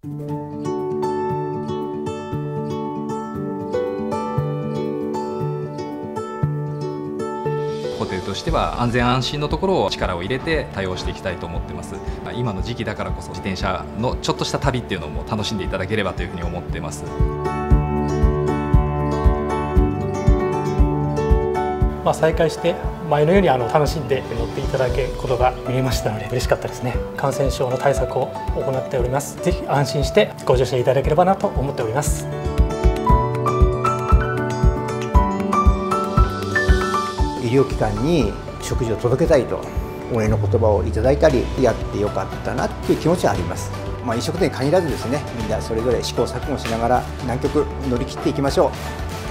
ホテルとしては安全安心のところを力を入れて対応していきたいと思ってます。今の時期だからこそ自転車のちょっとした旅っていうのも楽しんでいただければというふうに思ってます。 再開して前のように楽しんで乗っていただけることが見れましたので嬉しかったですね。感染症の対策を行っております。ぜひ安心してご乗車いただければなと思っております。 医療機関に食事を届けたいと応援の言葉をいただいたり、やってよかったなっていう気持ちはあります。飲食店に限らずですね、みんなそれぞれ試行錯誤しながら難局乗り切っていきましょう。